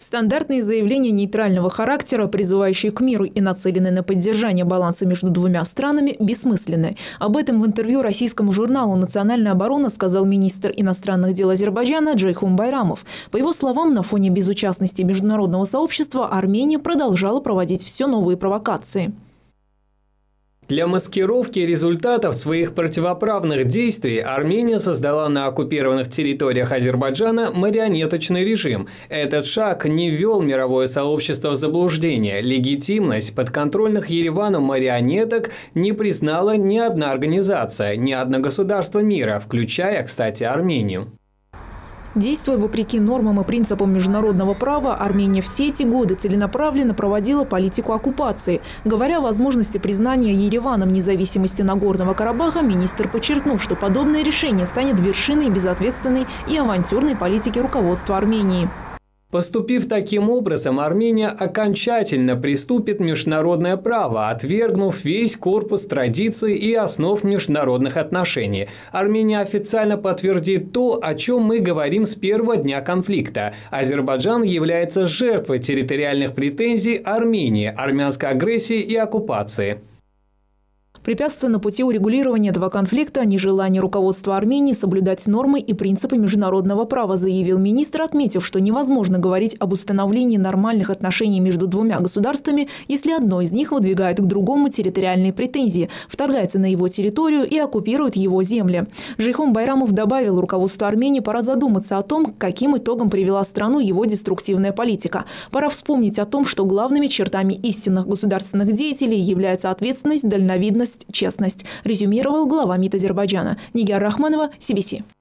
Стандартные заявления нейтрального характера, призывающие к миру и нацеленные на поддержание баланса между двумя странами, бессмысленны. Об этом в интервью российскому журналу «Национальная оборона» сказал министр иностранных дел Азербайджана Джейхун Байрамов. По его словам, на фоне безучастности международного сообщества Армения продолжала проводить все новые провокации. Для маскировки результатов своих противоправных действий Армения создала на оккупированных территориях Азербайджана марионеточный режим. Этот шаг не ввел мировое сообщество в заблуждение. Легитимность подконтрольных Еревану марионеток не признала ни одна организация, ни одно государство мира, включая, кстати, Армению. Действуя вопреки нормам и принципам международного права, Армения все эти годы целенаправленно проводила политику оккупации. Говоря о возможности признания Ереваном независимости Нагорного Карабаха, министр подчеркнул, что подобное решение станет вершиной безответственной и авантюрной политики руководства Армении. Поступив таким образом, Армения окончательно приступит международное право, отвергнув весь корпус традиций и основ международных отношений. Армения официально подтвердит то, о чем мы говорим с первого дня конфликта. Азербайджан является жертвой территориальных претензий Армении, армянской агрессии и оккупации. Препятствуя на пути урегулирования этого конфликта – нежелание руководства Армении соблюдать нормы и принципы международного права, заявил министр, отметив, что невозможно говорить об установлении нормальных отношений между двумя государствами, если одно из них выдвигает к другому территориальные претензии, вторгается на его территорию и оккупирует его земли. Джейхун Байрамов добавил, руководству Армении пора задуматься о том, каким итогом привела страну его деструктивная политика. Пора вспомнить о том, что главными чертами истинных государственных деятелей являются ответственность, дальновидность, честность, резюмировал глава МИД Азербайджана. Нигар Рахманова, CBC.